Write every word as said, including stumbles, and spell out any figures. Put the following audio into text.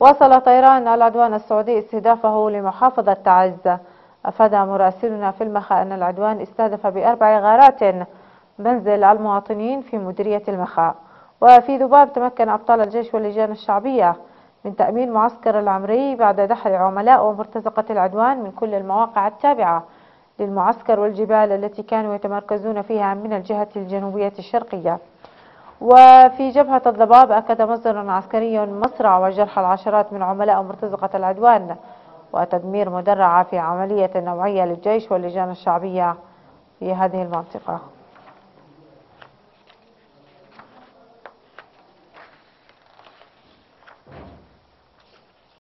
واصل طيران العدوان السعودي استهدافه لمحافظة تعز. أفاد مراسلنا في المخا أن العدوان استهدف بأربع غارات منزل المواطنين في مديرية المخا. وفي ذباب تمكن أبطال الجيش واللجان الشعبية من تأمين معسكر العمري بعد دحر عملاء ومرتزقة العدوان من كل المواقع التابعة للمعسكر والجبال التي كانوا يتمركزون فيها من الجهة الجنوبية الشرقية. وفي جبهة الضباب أكد مصدر عسكري مصرع وجرح العشرات من عملاء مرتزقة العدوان وتدمير مدرعة في عملية نوعية للجيش واللجان الشعبية في هذه المنطقة.